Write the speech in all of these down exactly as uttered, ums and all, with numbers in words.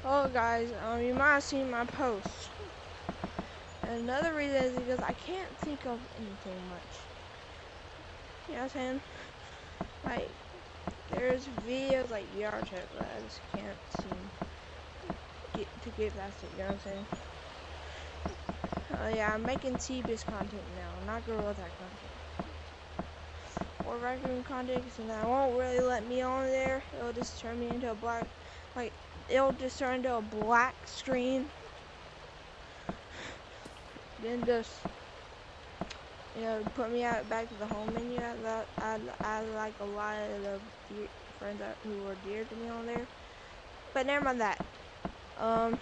Oh guys, um, you might have seen my post. And another reason is because I can't think of anything much. You know what I'm saying? Like, there's videos like yard chat, but I just can't seem get to get past it. You know what I'm saying? Oh uh, yeah, I'm making T-Biz content now, not Gorilla Tag content. Or Raccoon content, and that won't really let me on there. It'll just turn me into a black, like, it'll just turn into a black screen. Then just, you know, put me out back to the home menu. I, I, I like a lot of the dear, friends that, who were dear to me on there. But never mind that. Um,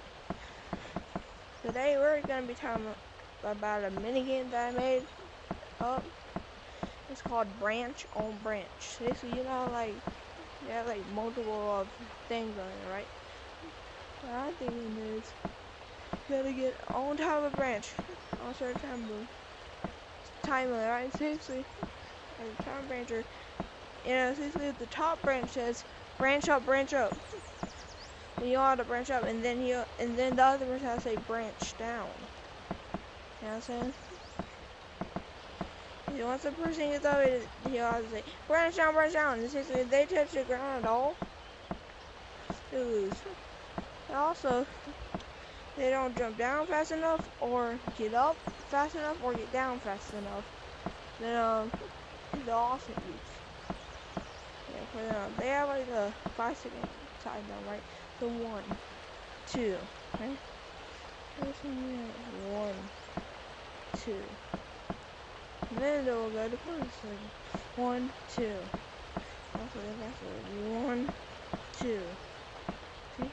today we're gonna be talking about a mini game that I made up. It's called Branch on Branch. Basically, you know, like you have like multiple of things on it, right? What I'm thinking is gotta get on top of a branch on a certain time move. Time limit, right? Seriously, as a time brancher, you know, seriously, the top branch says branch up, branch up. And you ought to branch up, and then you, and then the other person has to say branch down. You know what I'm saying? Once the person gets up, he ought to say branch down, branch down. And seriously, if they touch the ground at all, they lose. And also, they don't jump down fast enough, or get up fast enough, or get down fast enough. Then um, they'll also lose. Yeah, for them, they have like a five second time down, right? So one, two, right? One, two. And then they will go to point. One, two. Also, that's one, two. See?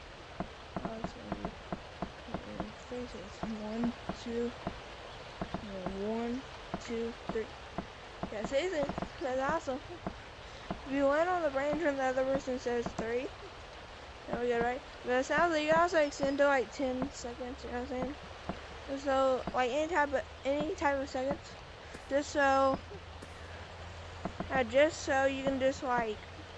One, two, one, two, three. Yeah, see it? That's awesome. If you land on the branch and the other person says three, then we good, right? But it sounds like you also extend to like ten seconds, you know what I'm saying? And so, like any type of any type of seconds, just so, uh, just so you can just like,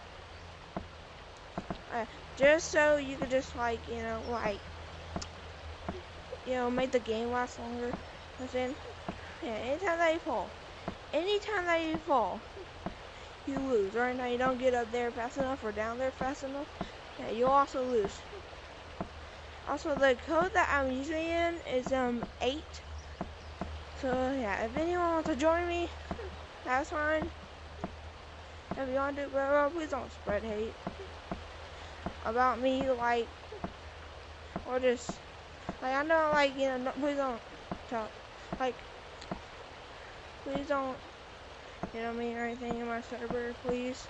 uh, just so you can just like, you know, like, you know, make the game last longer. You know what I'm saying? Yeah, anytime that you fall, anytime that you fall, you lose. Right now, you don't get up there fast enough or down there fast enough. Yeah, you'll also lose. Also, the code that I'm usually in is um eight. So yeah, if anyone wants to join me, that's fine. If you want to do well, please don't spread hate about me, like, or just like I know, like, you know, no, please don't talk, like, please don't, you know, mean or anything in my server, please.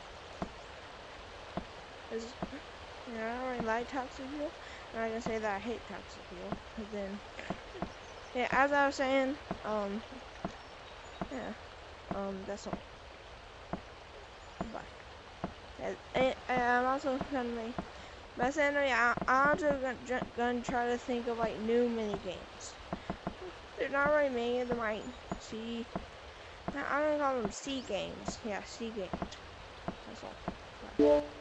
Cause, you know, I don't really like toxic people. I'm not gonna say that I hate toxic people, but then, yeah, as I was saying, um, yeah, um, that's all. Bye. And, and, and I'm also gonna make, by saying that, yeah, I'm also gonna, gonna try to think of like new mini games. They're not really many of them, like C. I'm gonna call them C games. Yeah, C games. That's all. Bye.